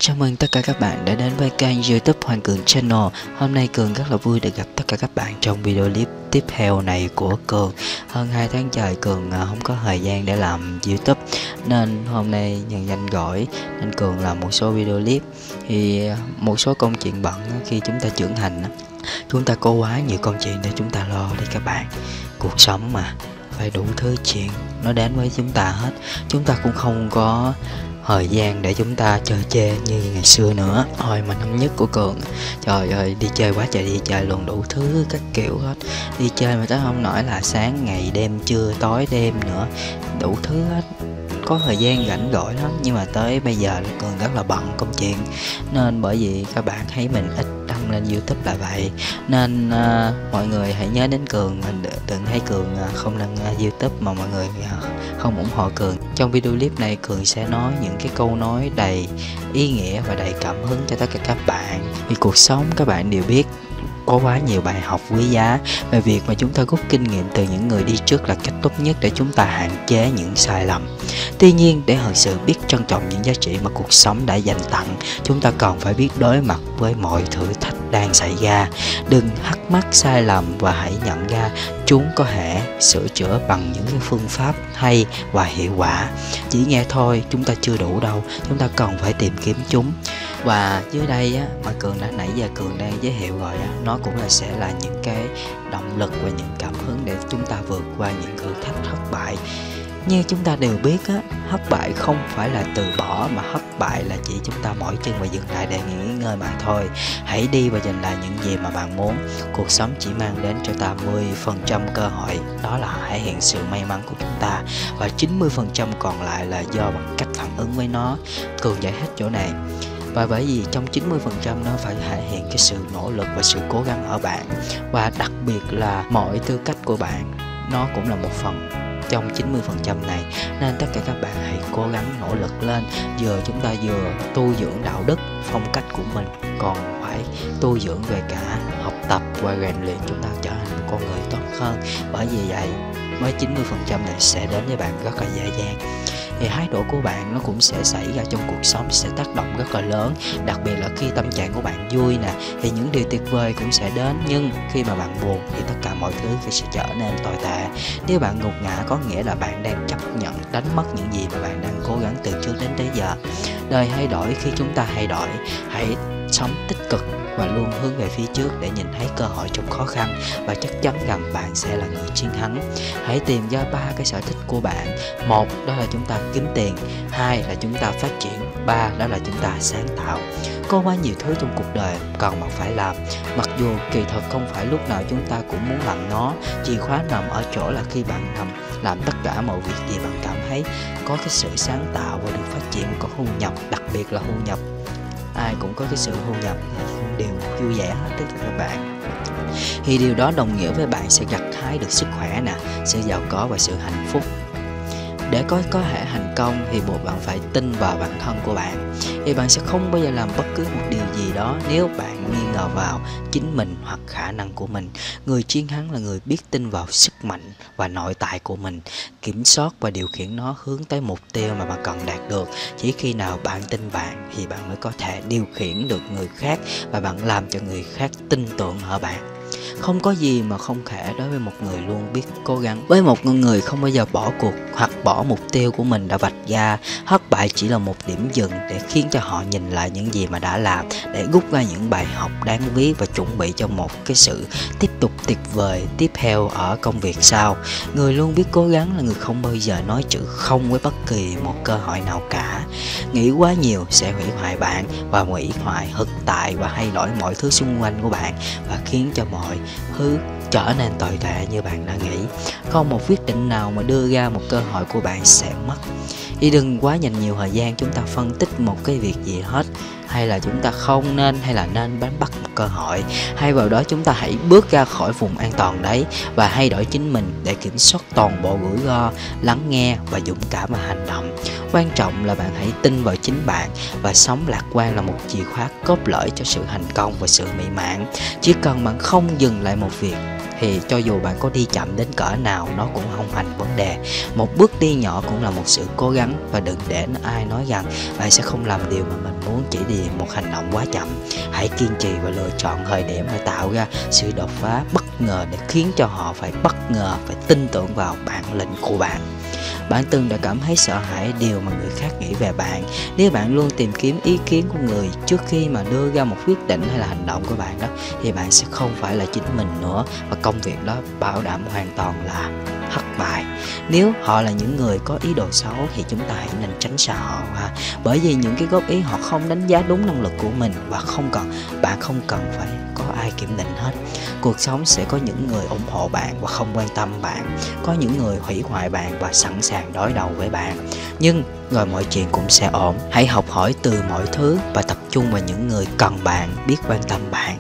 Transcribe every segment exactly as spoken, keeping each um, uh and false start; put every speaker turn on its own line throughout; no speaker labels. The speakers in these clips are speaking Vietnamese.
Chào mừng tất cả các bạn đã đến với kênh YouTube Hoàng Cường Channel. Hôm nay Cường rất là vui được gặp tất cả các bạn trong video clip tiếp theo này của Cường. Hơn hai tháng trời Cường không có thời gian để làm YouTube, nên hôm nay nhân danh gọi nên Cường làm một số video clip. Thì một số công chuyện bận khi chúng ta trưởng thành, chúng ta có quá nhiều công chuyện để chúng ta lo đi các bạn. Cuộc sống mà phải đủ thứ chuyện nó đến với chúng ta hết. Chúng ta cũng không có thời gian để chúng ta chơi chê như ngày xưa nữa. Hồi mà năm nhất của Cường, trời ơi đi chơi quá trời đi chơi luôn, đủ thứ các kiểu hết. Đi chơi mà tới không nổi là sáng ngày đêm trưa tối đêm nữa, đủ thứ hết. Có thời gian rảnh rỗi lắm, nhưng mà tới bây giờ là Cường rất là bận công chuyện, nên bởi vì các bạn thấy mình ít đăng lên YouTube là vậy. Nên uh, mọi người hãy nhớ đến Cường, mình đừng thấy Cường uh, không đăng uh, YouTube mà mọi người uh, không ủng hộ Cường. Trong video clip này Cường sẽ nói những cái câu nói đầy ý nghĩa và đầy cảm hứng cho tất cả các bạn. Vì cuộc sống các bạn đều biết có quá nhiều bài học quý giá về việc mà chúng ta rút kinh nghiệm từ những người đi trước là cách tốt nhất để chúng ta hạn chế những sai lầm. Tuy nhiên, để thực sự biết trân trọng những giá trị mà cuộc sống đã dành tặng, chúng ta còn phải biết đối mặt với mọi thử thách đang xảy ra. Đừng thắc mắc sai lầm và hãy nhận ra chúng có thể sửa chữa bằng những cái phương pháp hay và hiệu quả. Chỉ nghe thôi chúng ta chưa đủ đâu, chúng ta cần phải tìm kiếm chúng. Và dưới đây á, mà Cường đã nãy giờ Cường đang giới thiệu rồi á, nó cũng là sẽ là những cái động lực và những cảm hứng để chúng ta vượt qua những thử thách thất bại. Như chúng ta đều biết á, thất bại không phải là từ bỏ, mà thất bại là chỉ chúng ta mỏi chân và dừng lại để nghỉ ngơi mà thôi. Hãy đi và giành lại những gì mà bạn muốn. Cuộc sống chỉ mang đến cho ta mười phần trăm cơ hội, đó là thể hiện sự may mắn của chúng ta, và chín mươi phần trăm còn lại là do bằng cách phản ứng với nó. Cường giải hết chỗ này. Và bởi vì trong chín mươi phần trăm nó phải thể hiện cái sự nỗ lực và sự cố gắng ở bạn, và đặc biệt là mọi tư cách của bạn nó cũng là một phần trong chín mươi phần trăm này. Nên tất cả các bạn hãy cố gắng nỗ lực lên. Vừa chúng ta vừa tu dưỡng đạo đức, phong cách của mình, còn phải tu dưỡng về cả học tập và rèn luyện chúng ta trở thành một con người tốt hơn. Bởi vì vậy với chín mươi phần trăm này sẽ đến với bạn rất là dễ dàng. Thì thái độ của bạn nó cũng sẽ xảy ra trong cuộc sống, sẽ tác động rất là lớn. Đặc biệt là khi tâm trạng của bạn vui nè, thì những điều tuyệt vời cũng sẽ đến. Nhưng khi mà bạn buồn thì tất cả mọi thứ sẽ trở nên tồi tệ. Nếu bạn gục ngã có nghĩa là bạn đang chấp nhận đánh mất những gì mà bạn đang cố gắng từ trước đến tới giờ. Đời thay đổi khi chúng ta thay đổi. Hãy sống tích cực và luôn hướng về phía trước để nhìn thấy cơ hội trong khó khăn, và chắc chắn rằng bạn sẽ là người chiến thắng. Hãy tìm ra ba cái sở thích của bạn. Một, đó là chúng ta kiếm tiền. Hai là chúng ta phát triển. Ba, đó là chúng ta sáng tạo. Có quá nhiều thứ trong cuộc đời cần bạn phải làm, mặc dù kỳ thực không phải lúc nào chúng ta cũng muốn làm nó. Chìa khóa nằm ở chỗ là khi bạn làm, làm tất cả mọi việc gì bạn cảm thấy có cái sự sáng tạo và được phát triển, có thu nhập, đặc biệt là thu nhập. Ai cũng có cái sự thu nhập đều vui vẻ hết tất cả các bạn. Thì điều đó đồng nghĩa với bạn sẽ gặt hái được sức khỏe nè, sự giàu có và sự hạnh phúc. Để có có thể thành công thì buộc bạn phải tin vào bản thân của bạn. Thì bạn sẽ không bao giờ làm bất cứ một điều gì đó nếu bạn nghi ngờ vào chính mình hoặc khả năng của mình. Người chiến thắng là người biết tin vào sức mạnh và nội tại của mình, kiểm soát và điều khiển nó hướng tới mục tiêu mà bạn cần đạt được. Chỉ khi nào bạn tin bạn thì bạn mới có thể điều khiển được người khác, và bạn làm cho người khác tin tưởng ở bạn. Không có gì mà không thể đối với một người luôn biết cố gắng. Với một người không bao giờ bỏ cuộc hoặc bỏ mục tiêu của mình đã vạch ra, thất bại chỉ là một điểm dừng để khiến cho họ nhìn lại những gì mà đã làm, để rút ra những bài học đáng quý và chuẩn bị cho một cái sự tiếp tục tuyệt vời tiếp theo ở công việc sau. Người luôn biết cố gắng là người không bao giờ nói chữ không với bất kỳ một cơ hội nào cả. Nghĩ quá nhiều sẽ hủy hoại bạn và hủy hoại thực tại và thay đổi mọi thứ xung quanh của bạn, và khiến cho mọi thứ trở nên tồi tệ như bạn đã nghĩ. Không một quyết định nào mà đưa ra một cơ hội của bạn sẽ mất. Thì đừng quá dành nhiều thời gian chúng ta phân tích một cái việc gì hết, hay là chúng ta không nên hay là nên bám bắt một cơ hội. Hay vào đó chúng ta hãy bước ra khỏi vùng an toàn đấy và thay đổi chính mình để kiểm soát toàn bộ rủi ro, lắng nghe và dũng cảm và hành động. Quan trọng là bạn hãy tin vào chính bạn, và sống lạc quan là một chìa khóa cốt lõi cho sự thành công và sự mỹ mãn. Chỉ cần bạn không dừng lại một việc thì cho dù bạn có đi chậm đến cỡ nào nó cũng không thành vấn đề. Một bước đi nhỏ cũng là một sự cố gắng, và đừng để ai nói rằng bạn sẽ không làm điều mà mình muốn chỉ vì một hành động quá chậm. Hãy kiên trì và lựa chọn thời điểm để tạo ra sự đột phá bất ngờ để khiến cho họ phải bất ngờ, phải tin tưởng vào bản lĩnh của bạn. Bạn từng đã cảm thấy sợ hãi điều mà người khác nghĩ về bạn. Nếu bạn luôn tìm kiếm ý kiến của người trước khi mà đưa ra một quyết định hay là hành động của bạn đó, thì bạn sẽ không phải là chính mình nữa, và công việc đó bảo đảm hoàn toàn là thất bại. Nếu họ là những người có ý đồ xấu thì chúng ta hãy nên tránh xa họ, ha. Bởi vì những cái góp ý họ không đánh giá đúng năng lực của mình, và không cần bạn không cần phải có ai kiểm định hết. Cuộc sống sẽ có những người ủng hộ bạn và không quan tâm bạn, có những người hủy hoại bạn và sẵn sàng đối đầu với bạn, nhưng rồi mọi chuyện cũng sẽ ổn. Hãy học hỏi từ mọi thứ và tập trung vào những người cần bạn, biết quan tâm bạn.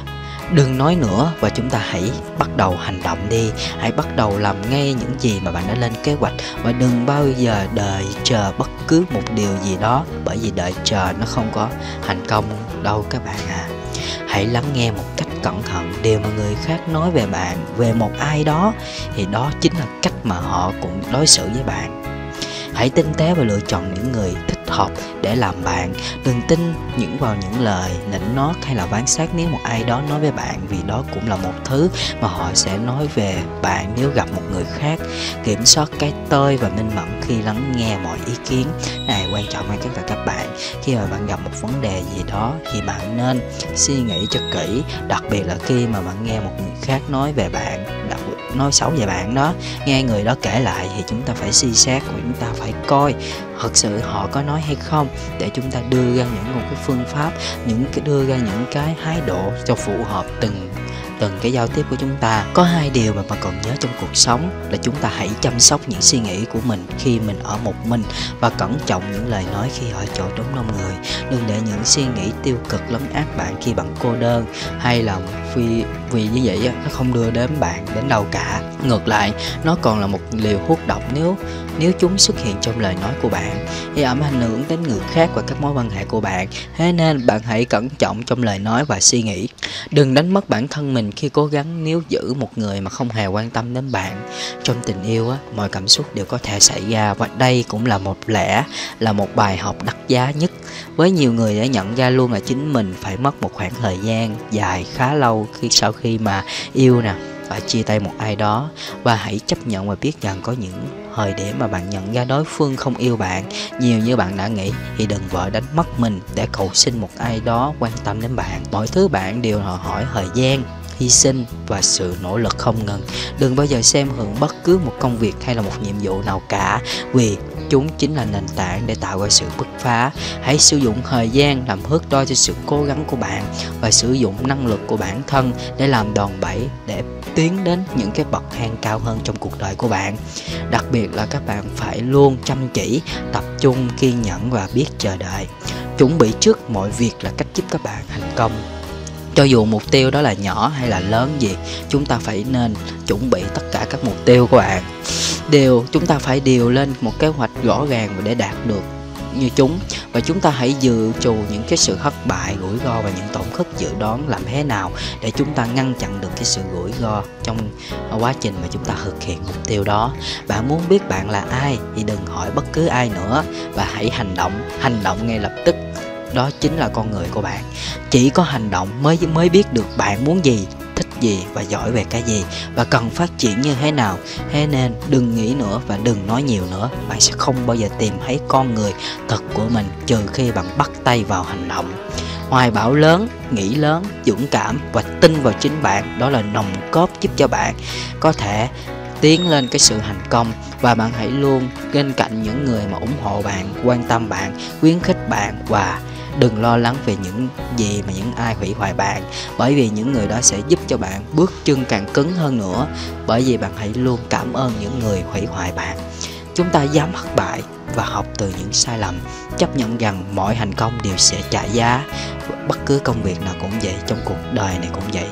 Đừng nói nữa và chúng ta hãy bắt đầu hành động đi. Hãy bắt đầu làm ngay những gì mà bạn đã lên kế hoạch, và đừng bao giờ đợi chờ bất cứ một điều gì đó, bởi vì đợi chờ nó không có thành công đâu các bạn à. Hãy lắng nghe một cách cẩn thận điều mà người khác nói về bạn, về một ai đó, thì đó chính là cách mà họ cũng đối xử với bạn. Hãy tinh tế và lựa chọn những người thích hợp để làm bạn. Đừng tin những vào những lời nịnh nót hay là phán xét nếu một ai đó nói với bạn, vì đó cũng là một thứ mà họ sẽ nói về bạn nếu gặp một người khác. Kiểm soát cái tôi và minh mẫn khi lắng nghe mọi ý kiến này quan trọng hơn tất cả các bạn. Khi mà bạn gặp một vấn đề gì đó thì bạn nên suy nghĩ cho kỹ, đặc biệt là khi mà bạn nghe một người khác nói về bạn, nói xấu về bạn đó, nghe người đó kể lại, thì chúng ta phải suy xét và chúng ta phải coi thật sự họ có nói hay không, để chúng ta đưa ra những một cái phương pháp, những cái đưa ra những cái thái độ cho phù hợp từng từng cái giao tiếp của chúng ta. Có hai điều mà bạn cần nhớ trong cuộc sống là chúng ta hãy chăm sóc những suy nghĩ của mình khi mình ở một mình, và cẩn trọng những lời nói khi ở chỗ đông đông người. Đừng để những suy nghĩ tiêu cực lấn át bạn khi bạn cô đơn, hay là vì vì như vậy nó không đưa đến bạn đến đâu cả. Ngược lại, nó còn là một liều hút độc nếu nếu chúng xuất hiện trong lời nói của bạn, thì ẩm ảnh hưởng đến người khác và các mối quan hệ của bạn. Thế nên bạn hãy cẩn trọng trong lời nói và suy nghĩ. Đừng đánh mất bản thân mình khi cố gắng níu giữ một người mà không hề quan tâm đến bạn. Trong tình yêu á, mọi cảm xúc đều có thể xảy ra, và đây cũng là một lẽ là một bài học đắt giá nhất. Với nhiều người đã nhận ra luôn là chính mình phải mất một khoảng thời gian dài khá lâu khi sau khi mà yêu nè và chia tay một ai đó. Và hãy chấp nhận và biết rằng có những thời điểm mà bạn nhận ra đối phương không yêu bạn nhiều như bạn đã nghĩ, thì đừng vội đánh mất mình để cầu xin một ai đó quan tâm đến bạn. Mọi thứ bạn đều đòi hỏi thời gian, hy sinh và sự nỗ lực không ngừng. Đừng bao giờ xem thường bất cứ một công việc hay là một nhiệm vụ nào cả, vì chúng chính là nền tảng để tạo ra sự bứt phá. Hãy sử dụng thời gian làm thước đo cho sự cố gắng của bạn, và sử dụng năng lực của bản thân để làm đòn bẩy để tiến đến những cái bậc thang cao hơn trong cuộc đời của bạn. Đặc biệt là các bạn phải luôn chăm chỉ, tập trung, kiên nhẫn và biết chờ đợi. Chuẩn bị trước mọi việc là cách giúp các bạn thành công. Cho dù mục tiêu đó là nhỏ hay là lớn gì, chúng ta phải nên chuẩn bị tất cả các mục tiêu của bạn. Điều chúng ta phải điều lên một kế hoạch rõ ràng để đạt được như chúng, và chúng ta hãy dự trù những cái sự thất bại, rủi ro và những tổn thất dự đoán làm thế nào để chúng ta ngăn chặn được cái sự rủi ro trong quá trình mà chúng ta thực hiện mục tiêu đó. Bạn muốn biết bạn là ai thì đừng hỏi bất cứ ai nữa, và hãy hành động, hành động ngay lập tức. Đó chính là con người của bạn. Chỉ có hành động mới mới biết được bạn muốn gì, thích gì và giỏi về cái gì, và cần phát triển như thế nào. Thế nên đừng nghĩ nữa và đừng nói nhiều nữa. Bạn sẽ không bao giờ tìm thấy con người thật của mình trừ khi bạn bắt tay vào hành động. Hoài bão lớn, nghĩ lớn, dũng cảm và tin vào chính bạn, đó là nòng cốt giúp cho bạn có thể tiến lên cái sự thành công. Và bạn hãy luôn bên cạnh những người mà ủng hộ bạn, quan tâm bạn, khuyến khích bạn, và đừng lo lắng về những gì mà những ai hủy hoại bạn, bởi vì những người đó sẽ giúp cho bạn bước chân càng cứng hơn nữa. Bởi vì bạn hãy luôn cảm ơn những người hủy hoại bạn. Chúng ta dám thất bại và học từ những sai lầm, chấp nhận rằng mọi thành công đều sẽ trả giá. Bất cứ công việc nào cũng vậy, trong cuộc đời này cũng vậy.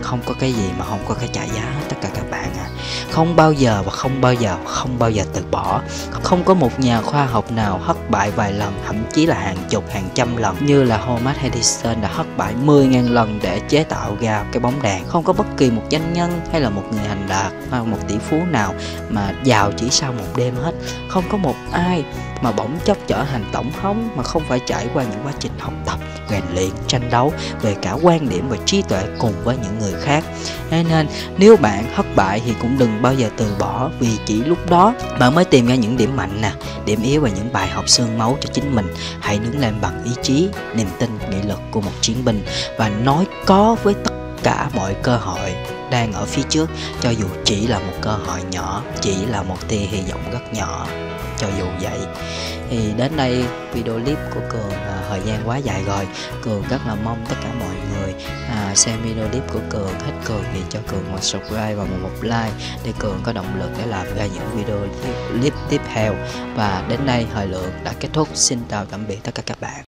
không có cái gì mà không có cái trả giá hết tất cả các bạn à. Không bao giờ và không bao giờ không bao giờ từ bỏ. Không có một nhà khoa học nào thất bại vài lần, thậm chí là hàng chục hàng trăm lần, như là Thomas Edison đã thất bại mười nghìn lần để chế tạo ra cái bóng đèn. Không có bất kỳ một doanh nhân hay là một người thành đạt hay một tỷ phú nào mà giàu chỉ sau một đêm hết. Không có một ai mà bỗng chốc trở thành tổng thống mà không phải trải qua những quá trình học tập, rèn luyện, tranh đấu về cả quan điểm và trí tuệ cùng với những người khác. Thế nên nếu bạn thất bại thì cũng đừng bao giờ từ bỏ, vì chỉ lúc đó bạn mới tìm ra những điểm mạnh nè, điểm yếu và những bài học xương máu cho chính mình. Hãy đứng lên bằng ý chí, niềm tin, nghị lực của một chiến binh và nói có với tất cả mọi cơ hội đang ở phía trước, cho dù chỉ là một cơ hội nhỏ, chỉ là một tia hy vọng rất nhỏ. Cho dù vậy thì đến đây video clip của Cường à, thời gian quá dài rồi. Cường rất là mong tất cả mọi người à, xem video clip của Cường hết Cường thì cho Cường một subscribe và một, một like để Cường có động lực để làm ra những video clip tiếp theo. Và đến đây thời lượng đã kết thúc. Xin chào tạm biệt tất cả các bạn.